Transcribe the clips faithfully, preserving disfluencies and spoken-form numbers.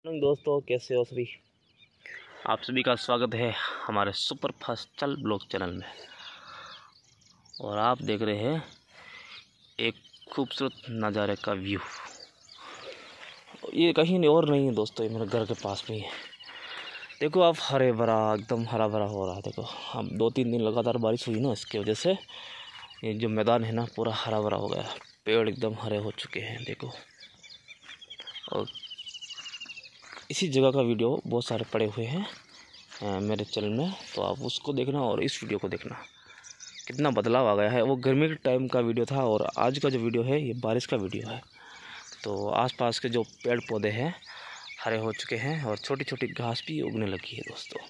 दोस्तों, कैसे हो सभी। आप सभी का स्वागत है हमारे सुपर फास्ट चल ब्लॉग चैनल में। और आप देख रहे हैं एक खूबसूरत नज़ारे का व्यू। ये कहीं और नहीं है दोस्तों, ये मेरे घर के पास में ही है। देखो आप, हरे भरा एकदम हरा भरा हो रहा है। देखो हम दो तीन दिन लगातार बारिश हुई ना, इसकी वजह से ये जो मैदान है ना पूरा हरा भरा हो गया। पेड़ एकदम हरे हो चुके हैं देखो। और इसी जगह का वीडियो बहुत सारे पड़े हुए हैं मेरे चैनल में, तो आप उसको देखना और इस वीडियो को देखना। कितना बदलाव आ गया है। वो गर्मी के टाइम का वीडियो था और आज का जो वीडियो है ये बारिश का वीडियो है। तो आसपास के जो पेड़ पौधे हैं हरे हो चुके हैं और छोटी छोटी घास भी उगने लगी है दोस्तों।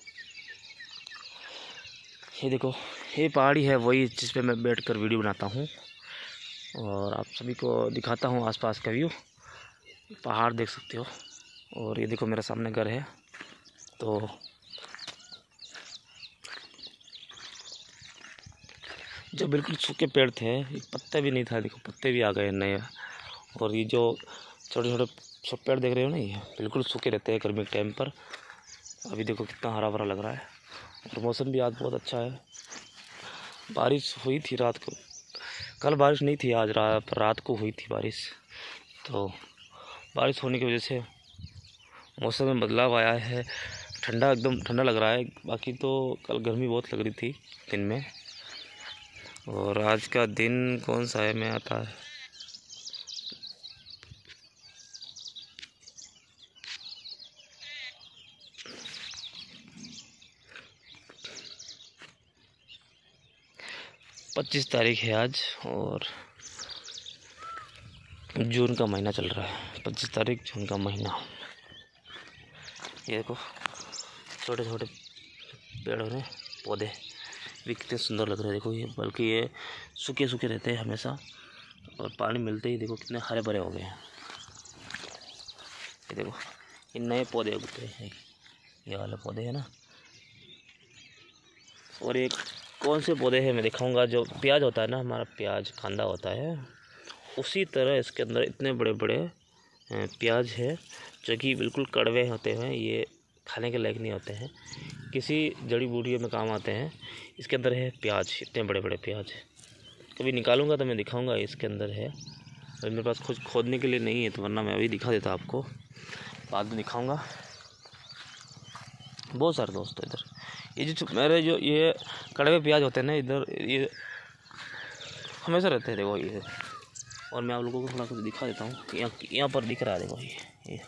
ये देखो, ये पहाड़ी है वही जिस पे मैं बैठ कर वीडियो बनाता हूँ और आप सभी को दिखाता हूँ आसपास का व्यू। पहाड़ देख सकते हो। और ये देखो मेरे सामने घर है। तो जो बिल्कुल सूखे पेड़ थे, ये पत्ते भी नहीं था, देखो पत्ते भी आ गए नए। और ये जो छोटे छोटे सब पेड़ देख रहे हो ना, ये बिल्कुल सूखे रहते हैं गर्मी के टाइम पर। अभी देखो कितना हरा भरा लग रहा है। और मौसम भी आज बहुत अच्छा है। बारिश हुई थी रात को, कल बारिश नहीं थी, आज रात रात को हुई थी बारिश। तो बारिश होने की वजह से मौसम में बदलाव आया है। ठंडा एकदम ठंडा लग रहा है। बाकी तो कल गर्मी बहुत लग रही थी दिन में। और आज का दिन कौन सा है मैं आता है, पच्चीस तारीख है आज। और जून का महीना चल रहा है, पच्चीस तारीख जून का महीना। ये देखो छोटे छोटे पेड़ हैं, पौधे भी कितने सुंदर लग रहे हैं। देखो ये, बल्कि ये सूखे सूखे रहते हैं हमेशा और पानी मिलते ही देखो कितने हरे भरे हो गए हैं। ये देखो ये नए पौधे उगते हैं, ये वाले पौधे हैं ना। और एक कौन से पौधे हैं मैं दिखाऊंगा। जो प्याज होता है ना, हमारा प्याज कांदा होता है, उसी तरह इसके अंदर इतने बड़े बड़े प्याज है जो कि बिल्कुल कड़वे होते हैं। ये खाने के लायक नहीं होते हैं, किसी जड़ी बूटियों में काम आते हैं। इसके अंदर है प्याज, इतने बड़े बड़े प्याज। कभी निकालूंगा तो मैं दिखाऊंगा इसके अंदर है। और मेरे पास कुछ खोदने के लिए नहीं है, तो वरना मैं अभी दिखा देता आपको, बाद में दिखाऊंगा। बहुत सारे दोस्तों इधर ये जो मेरे जो ये कड़वे प्याज होते हैं ना, इधर ये हमेशा रहते हैं। देखो ये, और मैं आप लोगों को थोड़ा कुछ दिखा देता हूँ। यहाँ यहाँ पर दिख रहा है, देखो ये ये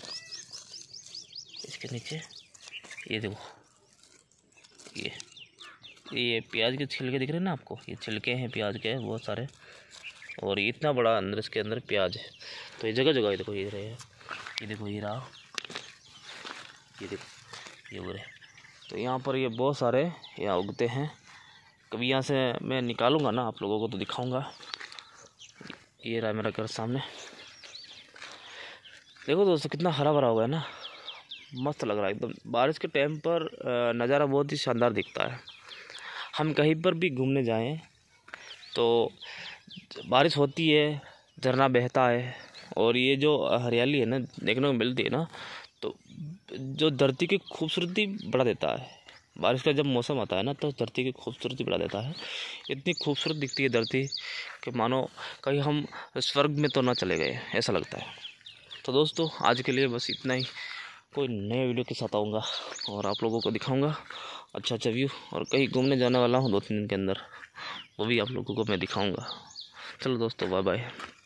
इसके नीचे ये देखो, ये ये प्याज के छिलके दिख रहे हैं ना आपको, ये छिलके हैं प्याज के बहुत सारे। और इतना बड़ा अंदर इसके अंदर प्याज है। तो ये जगह जगह ये देखो, ये रहे ये देखो, ये रहा, ये देखो ये उग रहे। तो यहाँ पर ये बहुत सारे यहाँ उगते हैं। कभी यहाँ से मैं निकालूंगा ना आप लोगों को तो दिखाऊंगा। ये रहा मेरा घर सामने। देखो दोस्तों कितना हरा भरा हो गया ना, मस्त लग रहा है एकदम। बारिश के टाइम पर नज़ारा बहुत ही शानदार दिखता है। हम कहीं पर भी घूमने जाएं तो बारिश होती है, झरना बहता है और ये जो हरियाली है ना देखने को मिलती है ना, तो जो धरती की खूबसूरती बढ़ा देता है। बारिश का जब मौसम आता है ना तो धरती की खूबसूरती बढ़ा देता है। इतनी खूबसूरत दिखती है धरती कि मानो कहीं हम स्वर्ग में तो ना चले गए, ऐसा लगता है। तो दोस्तों आज के लिए बस इतना ही। कोई नए वीडियो के साथ आऊँगा और आप लोगों को दिखाऊंगा अच्छा अच्छा व्यू। और कहीं घूमने जाने वाला हूँ दो तीन दिन के अंदर, वो भी आप लोगों को मैं दिखाऊंगा। चलो दोस्तों, बाय बाय।